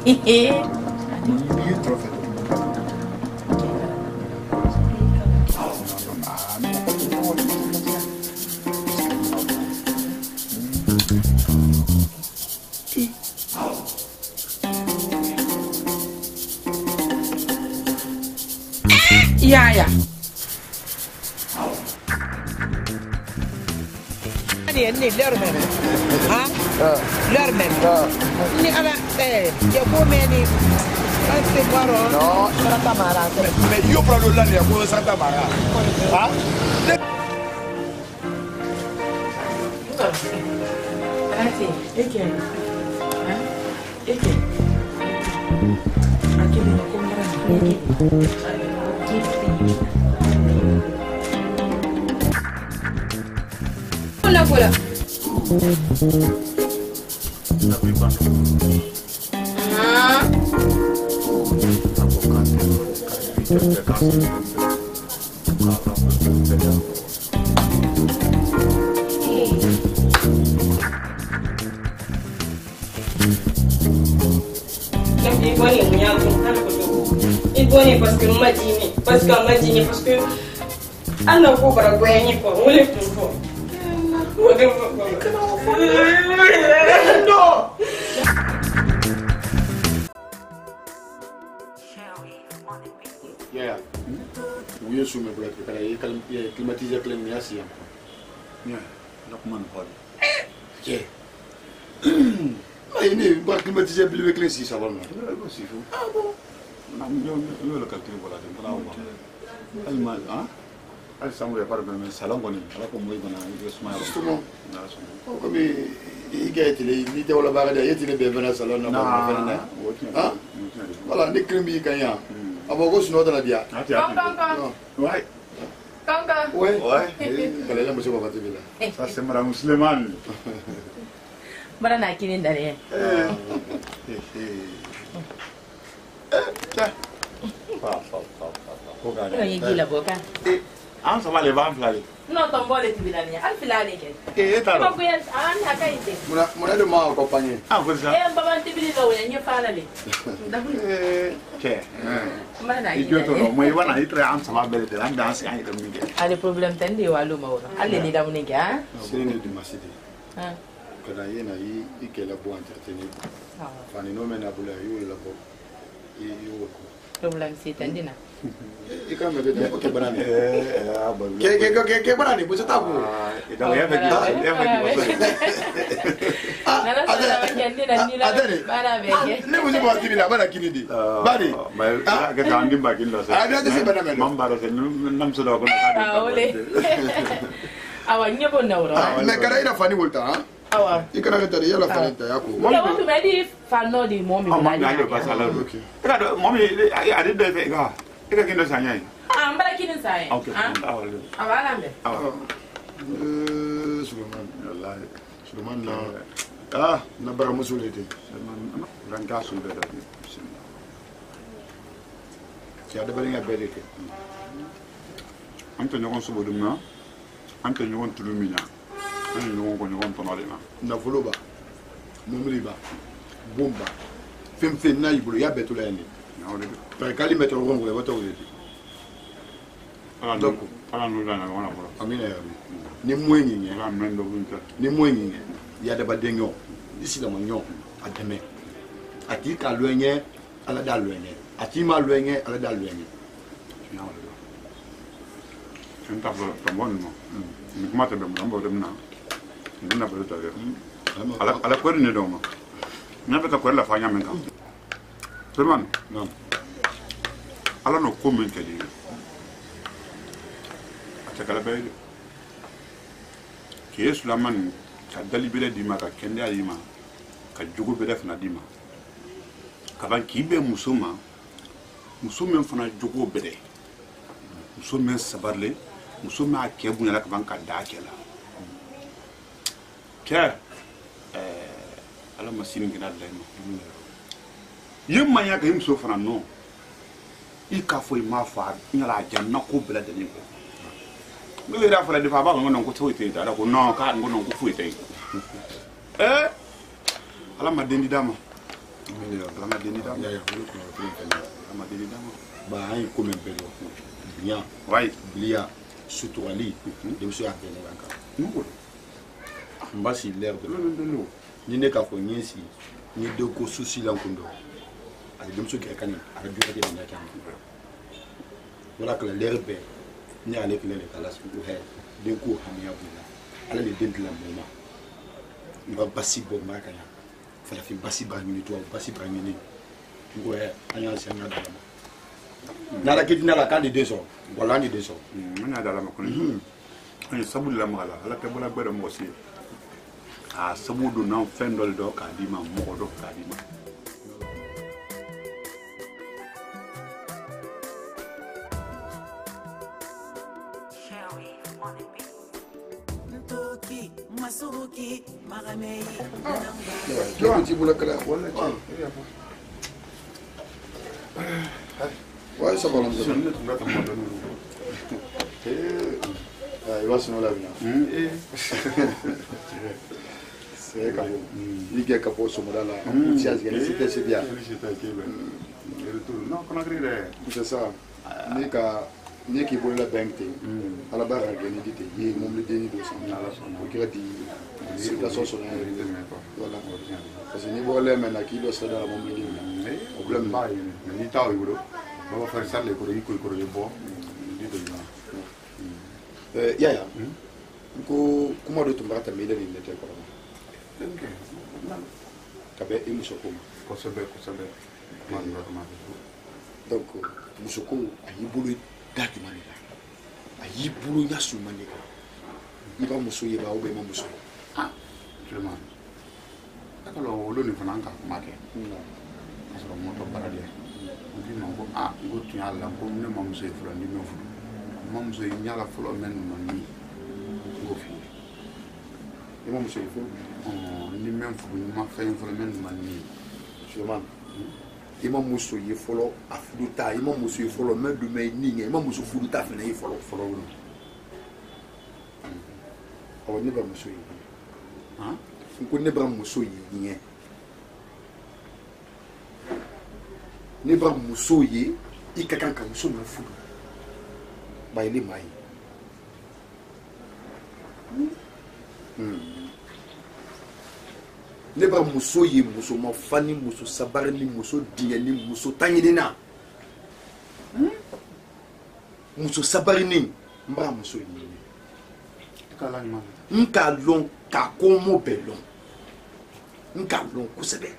Yeah. Ni lörmen. Ha? Lörmen. Ni ala ya come ni anche guaro. No, Santa Mara. Mais io proprio là ne ko Santa Mara. Ha? Ati, eke. Ha? Eke. Akili ko mara. Hola, hola. Iboni parce que Madini, parce que Anna ko bara goyani ko wole ko. No. Yeah. Oui, je me bloque. Il y a climatisé plein de merci. Yeah. Donc man pas. Yeah. Mais il va climatiser plus avec les 6 ça va non. Ah bon. Non, le calcul voilà. Alma, hein? Al samu ya parbe men salon goni ala ko moy bana yesma justement comme il gaite li te wala baga de yetine be bana salon no bana ah voilà ne krimi kanya abogo suno dala dia ouais Kanga ouais kala la monsieur baba tibila ça c'est mara musliman bara na kinin dare ko ga ne gila boka an sama le van flale no tombole tibilani al filale ke eta ko ko yan an hakaite muna de ma accompagner ah ko sa baba tibili do ya nyefala le ke mana i joto no mo iwana itre an sama bele de an danse an ida minge ale problem tande walu mawra alle ni da munike ha sene di masidi ha kada yena i kela bo entretenir fani no mena bula yo la bo yo ko problem si tandina ika me bete ko ke banane ke banane bo sata ko ida ya be ne mo se bo tibila bana kinidi bari ma ga tangi ba kinlo sa ada de se banane mambaro se nam so do ko na ole awanya bo nawra me kada ina fani volta ha awa ikana ga tare yala fani ta yako mo to medi fanno di momi ma ga ba sala okay kada momi ade de fe ga ika kindo sanya yi mbara kinin sai okay awala me Suleiman wallahi Suleiman na bara musulete Suleiman ran ka su da ya da bari ya bere ke anta nyogon subo dum na anta nyogon tulumina an nyogon ko nyogon tonale na fuluba mumriba bomba fem na ibulu ya betula yani na wala par kali metro gongo ya bato wele donc ala no dana wala bolo amina ya ni mwenyi nye la mendo winka ni mwenyi nye ya da badenyo isi da manyo ademe ati ka loenye ala da loenye ati ma loenye ala da loenye na wala senta to bon no ni kuma te be mo mbo dem na ni na bolo tare ala ko ni do mo na be ka ko la fanya men ka Suleiman non ala no ko men ke di ata kala be ke Suleiman ka dalibele di ma ka kende ayi ma ka jogo be def na di ma ka ban ki be musuma musumen fana jogo be de musumen sabarle musuma ke bunya la ka ban ka da kela ke ala masini gina da no yimma ya ga yimso fana no I ka fo ma fa nyala janna ko bela de ni ko ngale ra fa la defa ba ngono ko toite da ko no ka ngono ko fuite ala ma dendi dama Lama deni dama. Ya, lama deni dama. Bah, il comme un peu bien. Ouais, blia, surtout Ali. De monsieur a gagné la carte. Non. Mbasi l'air de l'eau. Ni ne ka ko nyesi, ni de ko souci la kondo. Ali de monsieur qui a gagné, a dû être dans la carte. Voilà que l'herbe, ni avec les calas pour her, de ko hamia bula. Ala le dent la moma. Il va basi bo makaya. Fala fi basi ba ni to basi ba ni. Ngo e anya si anya dala. Nala kiti nala kan de 2 ans. Voilà ni 2 ans. Anya dala ma ko ni. Ani sabu la mala ala ke bola gbere mo si. Ah sabu do na fendol do ka di ma mo do ka di ma. Masuki, Maramei, tu voulais que la bonne. Ouais, ça va l'entendre. Il va se la vie. C'est quand il y a capot sur là. C'est bien. Non, qu'on a grillé. C'est ça. Ni qui voulait la banque, à la barre, il y a mon déni de son. C'est la sauce. Voilà. Parce que ni voulait maintenant qu'il doit se faire mon déni. Problème pas. Ni tao euro. On va faire ça les courriers qui courent les bois. Yaya. Comment de tomber à ta maison il était quoi? Kabe et Moussoko. Donc, Moussoko a eu boulot. A yi bulu ya su mane ka iba muso ye ba o be ma muso ah vraiment akalo lo ni fana ka make asoro moto paradia ngi no ko ah go tu ala ko ne ma muso e fura ni no fu ma muso e nyala fulo men no ni go fi e ma muso e fu ni men fu ni ma fe fulo men no ni sûrement ima muso ye folo afuduta ima muso ye folo me du me ninge ima muso fuduta fena ye folo no awo ne ba muso ye hein ko ne ba muso ye nye ne ba muso ye ikaka ka muso no fudu ba ile mai ne ba muso ye muso ma fani muso sabari ni muso diye ni muso tangini na muso sabari ni mbra muso ye kala ni ma nka lon ka ko mo belon nka lon kusebe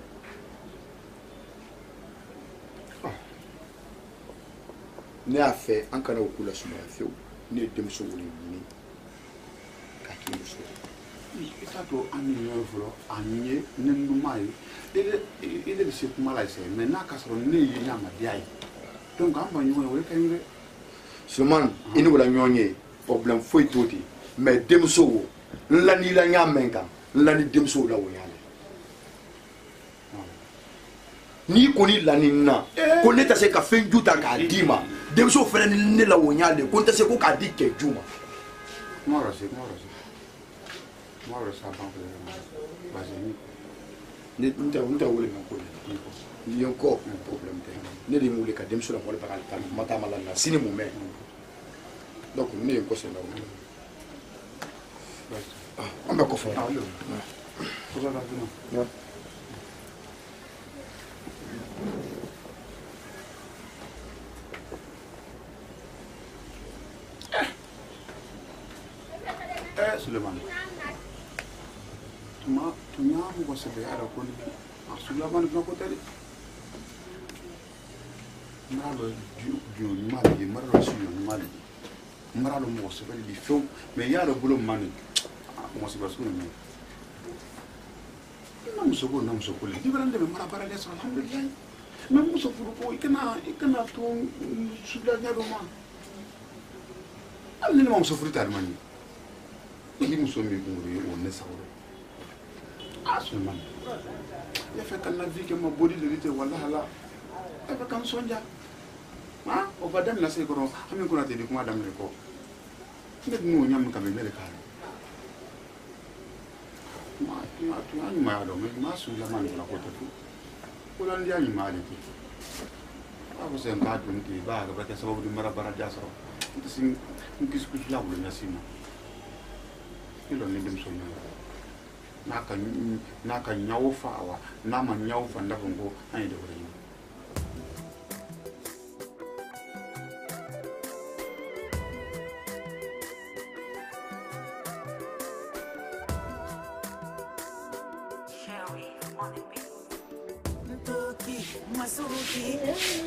ne a fait an kana okula suma feu ne demso woni ni ka ki muso itato ani yo fulo ani ne numai ele bi se kuma la se mais na kasoro ne yi na ma diai donc an ba nyo we kayire suman ini wala nyonye problème foi toti mais demso wo la ni la nya menka la ni demso la wo yale ni koni la ni na ko ne ta se ka fen juta ka dima demso fere ni ne la wo yale ko ta se ko ka di ke juma moro sa ban ko bazini ne nta wole na ko ni encore un problème ne de mule ka demso la wala bakal tan mata mala na sini mu me donc ne ko se na on va ko fa ko za da no Suleiman tuma tunya ko sebe ara ko ni Suleiman ko ko tele maro ju mali maro su mali maro mo sebe di fo mais ya do bulo mani mo sebe su ni nam so ko le di barande me mara bara les alhamdulillah même mo so furu ko ikana to su da nyado ma alni mo so furu tar mani ni muso mi gumuri o ne sawro asuman ya fe kan na vie que ma body de lite wallahi la e fa kan sonja ha o va dem na se goro ami ko na te di kuma dam ne ko ndet mo nyam ka be mele ka ma tu ani ma do me ma su la man la ko to Kulan dia ni mali ki. Aku sen ka dun ti ba ga ba ta sababu di mara bara dia soro. Itu sing mungkin la bulan nasima. Kilo ni dem so naka nyawo fawa na ma nyawo fanda bongo ai da wuri. Masuki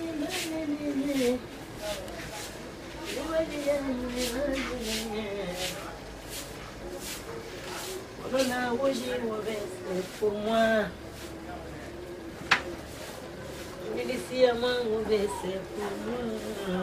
Olona hoje pour moi. Milicia mango vesse pour moi.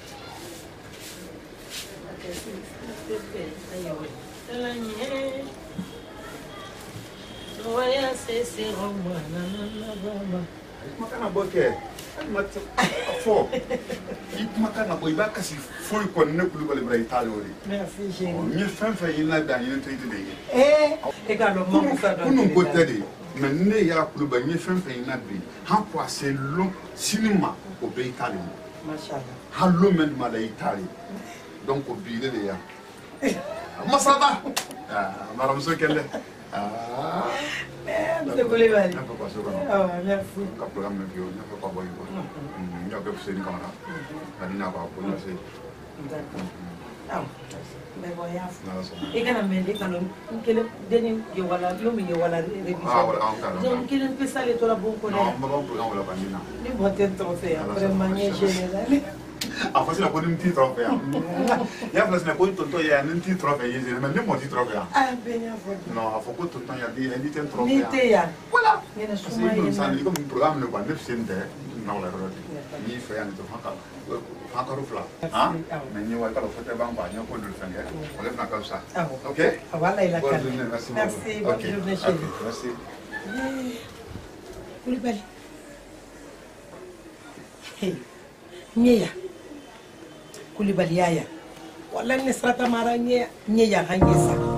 Voya se romana na baba. Makana boke mat fo makana boy ba kasi fo ko ne kulu bale bra italo ri Merci chérie. ni fen fen ina da yin tete de Et quand le monde ça donne. kunu bote de mais ne ya kulu ba ni fen fen ina bi han ko ase lo cinema ko be italo Machallah. hallo men ma da italo donc ko bi de ya masaba maram so kelle Monsieur Koulibaly. na ko ko so ko Ah, merci. ka program me bio na ko ko boy ko ya ko se ni kamera adina ko ko na se D'accord. Ah, mais bon, il y a na so et quand on met les canons, quel dernier yo wala révision. Ah, voilà, encore. Donc quel peut ça les toi bon collègue. non ba program wala bandina Ni botte trophée après manier général. a fasi la ko nim ti trophée ya fasi la ko tonto ya nim ti trophée yeze mais ne mo ti trophée Ah, ben ya faut. non a fo ko tonto ya di ni ten trophée Ni te ya. voilà Ni na c'est suma comme ça yena. ni comme programme ne ba ne sente na wala rodi ni fa ya ni to haka rufla ah mais ni wa ka lo fote bang ba ni ko dul fenge wala na comme ça Ah, OK ah, voilà il a bonne calme. journée merci Merci, beaucoup. bonne journée chérie. OK, merci Koulibaly. Hey. Nyeya. Koulibaly yaya. Wala ne srata mara nyeya hanyesa.